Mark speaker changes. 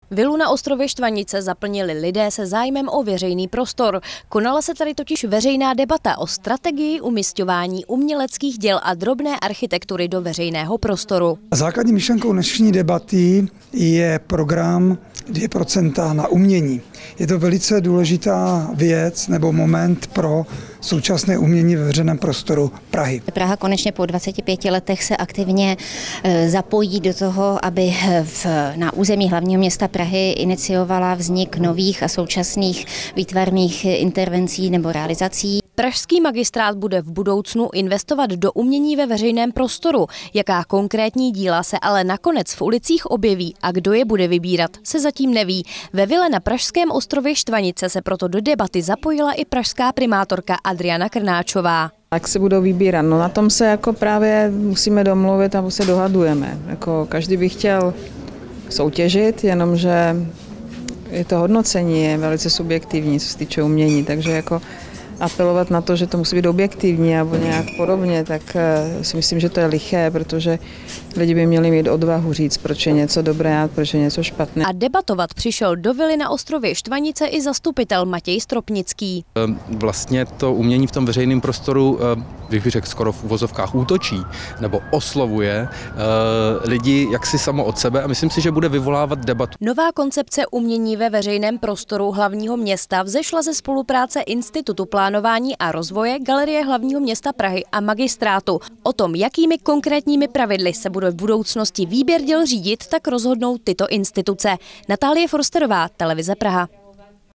Speaker 1: Vilu na ostrově Štvanice zaplnili lidé se zájmem o veřejný prostor. Konala se tady totiž veřejná debata o strategii umisťování uměleckých děl a drobné architektury do veřejného prostoru.
Speaker 2: Základní myšlenkou dnešní debaty je program 2% na umění. Je to velice důležitá věc nebo moment pro současné umění ve veřejném prostoru Prahy.
Speaker 3: Praha konečně po 25 letech se aktivně zapojí do toho, aby na území hlavního města Prahy iniciovala vznik nových a současných výtvarných intervencí nebo realizací.
Speaker 1: Pražský magistrát bude v budoucnu investovat do umění ve veřejném prostoru. Jaká konkrétní díla se ale nakonec v ulicích objeví a kdo je bude vybírat, se zatím neví. Ve vile na pražském ostrově Štvanice se proto do debaty zapojila i pražská primátorka Adriana Krnáčová.
Speaker 4: Jak se budou vybírat? No na tom se jako právě musíme domluvit a se dohadujeme. Jako každý by chtěl soutěžit, jenomže je to hodnocení je velice subjektivní, co se týče umění, takže jako apelovat na to, že to musí být objektivní nebo nějak podobně, tak si myslím, že to je liché, protože lidi by měli mít odvahu říct, proč je něco dobré a proč je něco špatné.
Speaker 1: A debatovat přišel do vily na ostrově Štvanice i zastupitel Matěj Stropnický.
Speaker 5: Vlastně to umění v tom veřejném prostoru, bych řekl, skoro v uvozovkách útočí nebo oslovuje lidi jaksi samo od sebe a myslím si, že bude vyvolávat debatu.
Speaker 1: Nová koncepce umění ve veřejném prostoru hlavního města vzešla ze spolupráce Institutu plánování a rozvoje, Galerie hlavního města Prahy a magistrátu. O tom, jakými konkrétními pravidly se bude v budoucnosti výběr děl řídit, tak rozhodnou tyto instituce. Natálie Forsterová, Televize Praha.